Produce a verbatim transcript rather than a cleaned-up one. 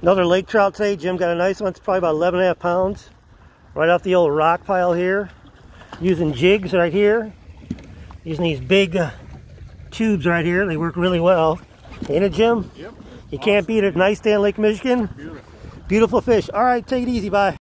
Another lake trout today. Jim got a nice one. It's probably about eleven and a half pounds. Right off the old rock pile here. Using jigs right here. Using these big uh, tubes right here. They work really well. Ain't it, Jim? Yep. You can't beat it. Nice day in Lake Michigan. Beautiful. Beautiful fish. All right, take it easy. Bye.